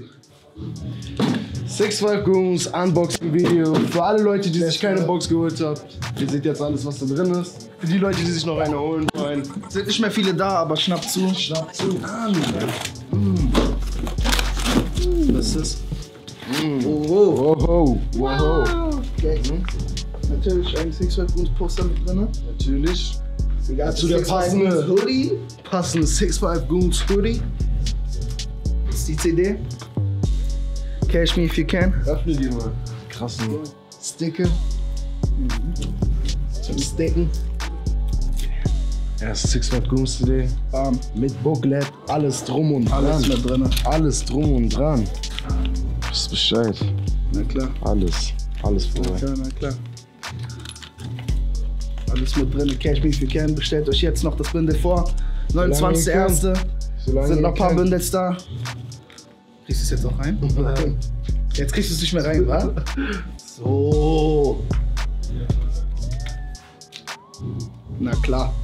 6'5 Goons Unboxing Video. Für alle Leute, die sich keine Box geholt haben. Ihr seht jetzt alles, was da drin ist. Für die Leute, die sich noch eine holen wollen. Sind nicht mehr viele da, aber schnapp zu. Schnapp zu. Was ist das? Wow. Okay. Natürlich ein 6'5 Goons Poster mit drin. Natürlich. Dazu der passende Hoodie. Passende 6'5 Goons Hoodie. Das ist die CD. Cash Me If You Can. Öffne die mal. Krassen Sticker. Zum Sticken. Ja, das ist 6'5 Goons CD. Mit Booklet. Alles drum und dran. Alles mit drin. Alles drum und dran. Wisst Bescheid. Na klar. Alles vorbei. Na klar. Alles mit drin. Cash Me If You Can. Bestellt euch jetzt noch das Bündel vor. 29.01. Sind noch ein paar Bündels da. Kriegst du es jetzt auch rein? Jetzt kriegst du es nicht mehr rein, wa? So. Na klar.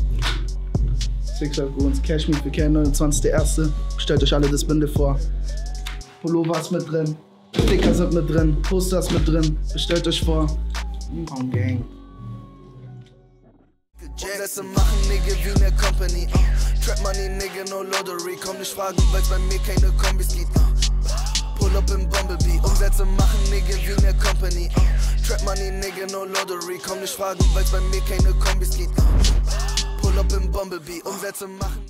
6'5 Goons, Cash Me If You Can, 29.01. Bestellt euch alle das Bündel vor. Pullover ist mit drin. Sticker sind mit drin. Poster ist mit drin. Bestellt euch vor. Gang. Umsätze machen, Nigga, wie ne Company. Trap Money, Nigga, no Lottery. Komm nicht fragen, weil's bei mir keine Kombis gibt. Pull up in Bumblebee. Umsätze machen, Nigga, wie ne Company. Trap Money, Nigga, no Lottery. Komm nicht fragen, weil's bei mir keine Kombis gibt. Pull up in Bumblebee. Umsätze machen.